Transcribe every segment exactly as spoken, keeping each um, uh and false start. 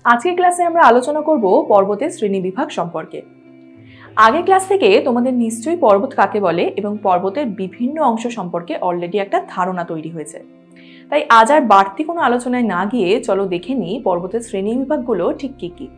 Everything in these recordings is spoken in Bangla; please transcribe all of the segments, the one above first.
আজকের ক্লাসে আমরা আলোচনা করব পর্বতের শ্রেণীবিভাগ সম্পর্কে। আগের ক্লাস থেকে তোমাদের নিশ্চয়ই পর্বত কাকে বলে এবং পর্বতের বিভিন্ন অংশ সম্পর্কে অলরেডি একটা ধারণা তৈরি হয়েছে। তাই আজ আর বাড়তি কোনো আলোচনায় না গিয়ে চলো দেখে নিই পর্বতের শ্রেণীবিভাগগুলো ঠিক কি কি।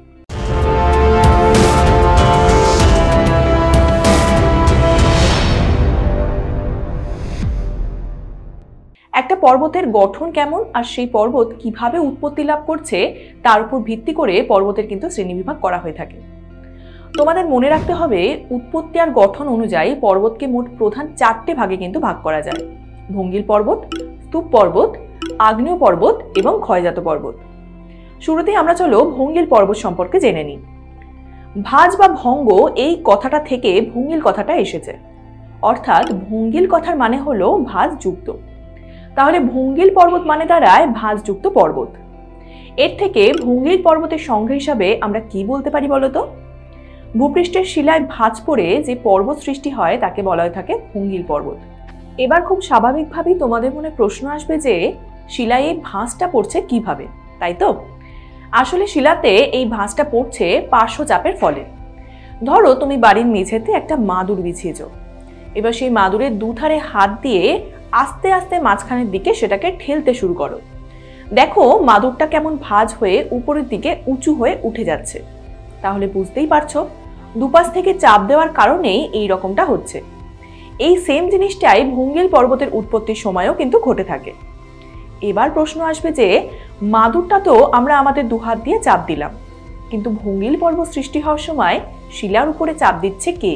একটা পর্বতের গঠন কেমন আর সেই পর্বত কিভাবে উৎপত্তি লাভ করছে তার উপর ভিত্তি করে পর্বতের কিন্তু শ্রেণীবিভাগ করা হয়ে থাকে। তোমাদের মনে রাখতে হবে উৎপত্তি আর গঠন অনুযায়ী পর্বতকে মোট প্রধান চারটে ভাগে কিন্তু ভাগ করা যায়: ভঙ্গিল পর্বত, স্তূপ পর্বত, আগ্নেয় পর্বত এবং ক্ষয়জাত পর্বত। শুরুতেই আমরা চলো ভঙ্গিল পর্বত সম্পর্কে জেনে নিই। ভাঁজ বা ভঙ্গ এই কথাটা থেকে ভঙ্গিল কথাটা এসেছে, অর্থাৎ ভঙ্গিল কথার মানে হলো ভাঁজ যুক্ত। তাহলে ভঙ্গিল পর্বত মানে দাঁড়ায় ভাঁজযুক্ত পর্বত। এর থেকে ভঙ্গিল পর্বতের সংজ্ঞা হিসাবে আমরা কি বলতে পারি বলতো? ভূপৃষ্ঠের শিলায় ভাঁজ পড়ে যে পর্বত সৃষ্টি হয় তাকে বলা হয়ে থাকে ভঙ্গিল পর্বত। এবার খুব স্বাভাবিকভাবেই তোমাদের মনে প্রশ্ন আসবে যে শিলায় এই ভাঁজটা পড়ছে কিভাবে, তাই তো? আসলে শিলাতে এই ভাঁজটা পড়ছে পার্শ্বচাপের ফলে। ধরো তুমি বাড়ির মেঝেতে একটা মাদুর বিছিয়েছ, এবার সেই মাদুরের দুধারে হাত দিয়ে আস্তে আস্তে মাঝখানের দিকে সেটাকে ঠেলতে শুরু করো। দেখো মাদুরটা কেমন ভাঁজ হয়ে উপরের দিকে উঁচু হয়ে উঠে যাচ্ছে। তাহলে বুঝতেই পারছো দুপাশ থেকে চাপ দেওয়ার কারণেই এই রকমটা হচ্ছে। এই সেম জিনিসটাই ভঙ্গিল পর্বতের উৎপত্তির সময়ও কিন্তু ঘটে থাকে। এবার প্রশ্ন আসবে যে মাদুরটা তো আমরা আমাদের দুহাত দিয়ে চাপ দিলাম, কিন্তু ভঙ্গিল পর্বত সৃষ্টি হওয়ার সময় শিলার উপরে চাপ দিচ্ছে কে?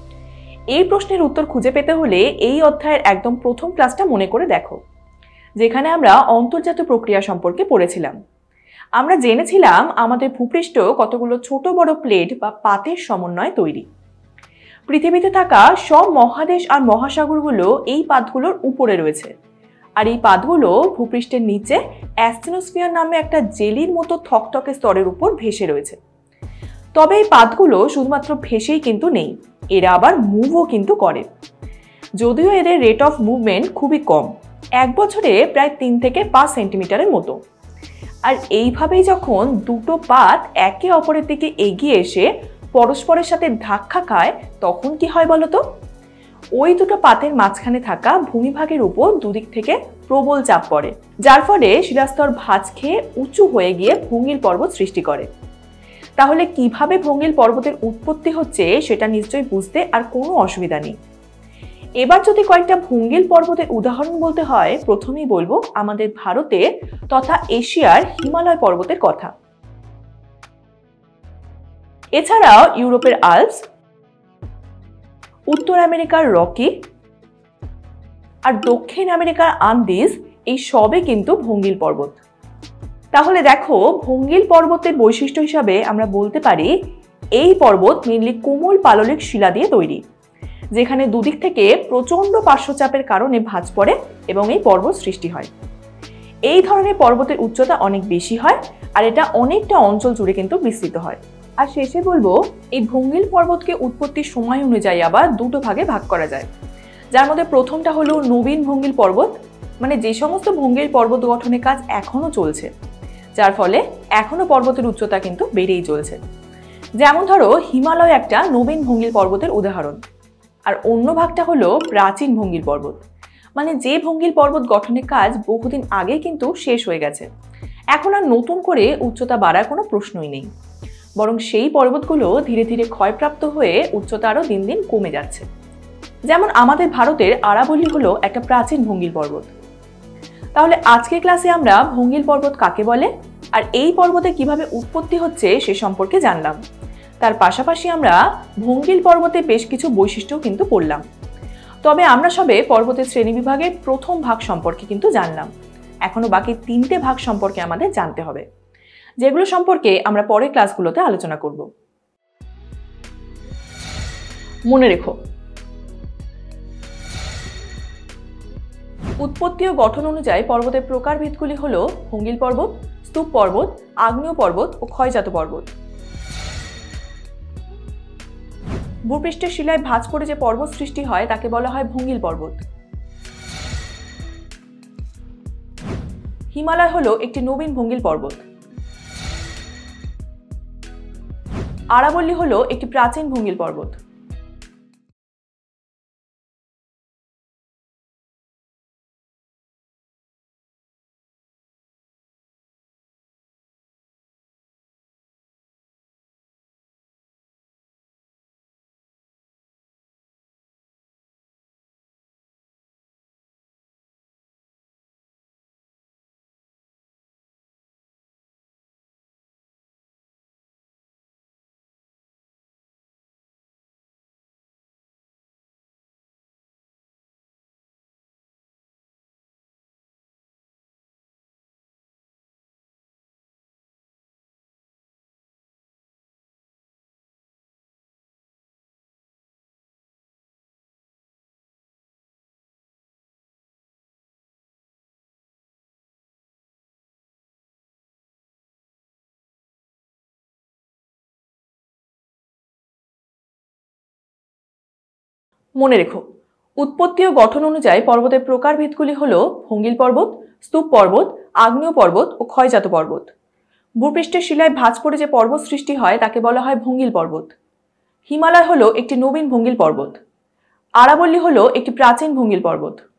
এই প্রশ্নের উত্তর খুঁজে পেতে হলে এই অধ্যায়ের একদম প্রথম ক্লাসটা মনে করে দেখো, যেখানে আমরা অন্তর্জাত প্রক্রিয়া সম্পর্কে পড়েছিলাম। আমরা জেনেছিলাম আমাদের ভূপৃষ্ঠ কতগুলো ছোট বড় প্লেট বা পাতের সমন্বয়ে তৈরি। পৃথিবীতে থাকা সব মহাদেশ আর মহাসাগরগুলো এই পাতগুলোর উপরে রয়েছে, আর এই পাতগুলো ভূপৃষ্ঠের নিচে অ্যাস্টেনোস্ফিয়ার নামে একটা জেলির মতো থকথকে স্তরের উপর ভেসে রয়েছে। তবে এই পাতগুলো শুধুমাত্র ভেসেই কিন্তু নেই, এরা আবার মুভও কিন্তু করে। যদিও এদের রেট অফ মুভমেন্ট খুবই কম, এক বছরে প্রায় তিন থেকে পাঁচ সেন্টিমিটারের মতো। আর এইভাবেই যখন দুটো পাত একে অপরের দিকে এগিয়ে এসে পরস্পরের সাথে ধাক্কা খায় তখন কি হয় বলতো? ওই দুটো পাতের মাঝখানে থাকা ভূমিভাগের উপর দুদিক থেকে প্রবল চাপ পড়ে, যার ফলে শিলাস্তর ভাঁজ খেয়ে উঁচু হয়ে গিয়ে ভঙ্গিল পর্বত সৃষ্টি করে। তাহলে কিভাবে ভঙ্গিল পর্বতের উৎপত্তি হচ্ছে সেটা নিশ্চয়ই বুঝতে আর কোনো অসুবিধা নেই। এবার যদি কয়েকটা ভঙ্গিল পর্বতের উদাহরণ বলতে হয়, প্রথমেই বলবো আমাদের ভারতের তথা এশিয়ার হিমালয় পর্বতের কথা। এছাড়াও ইউরোপের আল্পস, উত্তর আমেরিকার রকি আর দক্ষিণ আমেরিকার আন্দিজ, এই সবে কিন্তু ভঙ্গিল পর্বত। তাহলে দেখো ভঙ্গিল পর্বতের বৈশিষ্ট্য হিসাবে আমরা বলতে পারি এই পর্বত মেনলি কোমল পাললিক শিলা দিয়ে তৈরি, যেখানে দুদিক থেকে প্রচন্ড পার্শ্বচাপের কারণে ভাঁজ পড়ে এবং এই পর্বত সৃষ্টি হয়। এই ধরনের পর্বতের উচ্চতা অনেক বেশি হয় আর এটা অনেকটা অঞ্চল জুড়ে কিন্তু বিস্তৃত হয়। আর শেষে বলবো এই ভঙ্গিল পর্বতকে উৎপত্তির সময় অনুযায়ী আবার দুটো ভাগে ভাগ করা যায়, যার মধ্যে প্রথমটা হলো নবীন ভঙ্গিল পর্বত, মানে যে সমস্ত ভঙ্গিল পর্বত গঠনের কাজ এখনো চলছে, যার ফলে এখনো পর্বতের উচ্চতা কিন্তু বেড়েই চলছে। যেমন ধরো হিমালয় একটা নবীন ভঙ্গিল পর্বতের উদাহরণ। আর অন্য ভাগটা হলো প্রাচীন ভঙ্গিল পর্বত, মানে যে ভঙ্গিল পর্বত গঠনের কাজ বহুদিন আগে কিন্তু শেষ হয়ে গেছে, এখন আর নতুন করে উচ্চতা বাড়ার কোনো প্রশ্নই নেই, বরং সেই পর্বতগুলো ধীরে ধীরে ক্ষয়প্রাপ্ত হয়ে উচ্চতা আরও দিন দিন কমে যাচ্ছে। যেমন আমাদের ভারতের আরাবল্লী হলো একটা প্রাচীন ভঙ্গিল পর্বত। তাহলে আজকের ক্লাসে আমরা ভঙ্গিল পর্বত কাকে বলে আর এই পর্বতে কিভাবে উৎপত্তি হচ্ছে সে সম্পর্কে জানলাম। তার পাশাপাশি আমরা ভঙ্গিল পর্বতে বেশ কিছু বৈশিষ্ট্য কিন্তু পড়লাম। তবে আমরা সবে পর্বতের শ্রেণীবিভাগের প্রথম ভাগ সম্পর্কে কিন্তু জানলাম, এখনো বাকি তিনটে ভাগ সম্পর্কে আমাদের জানতে হবে, যেগুলো সম্পর্কে আমরা পরের ক্লাসগুলোতে আলোচনা করব। মনে রেখো, উৎপত্তি ও গঠন অনুযায়ী পর্বতের প্রকারভেদগুলি হলো ভঙ্গিল পর্বত, স্তূপ পর্বত, আগ্নেয় পর্বত ও ক্ষয়জাত পর্বত। ভূপৃষ্ঠের শিলায় ভাঁজ পড়ে যে পর্বত সৃষ্টি হয় তাকে বলা হয় ভঙ্গিল পর্বত। হিমালয় হলো একটি নবীন ভঙ্গিল পর্বত। আরাবল্লী হলো একটি প্রাচীন ভঙ্গিল পর্বত। মনে রেখো, উৎপত্তি ও গঠন অনুযায়ী পর্বতের প্রকারভেদগুলি হল ভঙ্গিল পর্বত, স্তূপ পর্বত, আগ্নেয় পর্বত ও ক্ষয়জাত পর্বত। ভূপৃষ্ঠের শিলায় ভাঁজ পড়ে যে পর্বত সৃষ্টি হয় তাকে বলা হয় ভঙ্গিল পর্বত। হিমালয় হলো একটি নবীন ভঙ্গিল পর্বত। আরাবল্লী হলো একটি প্রাচীন ভঙ্গিল পর্বত।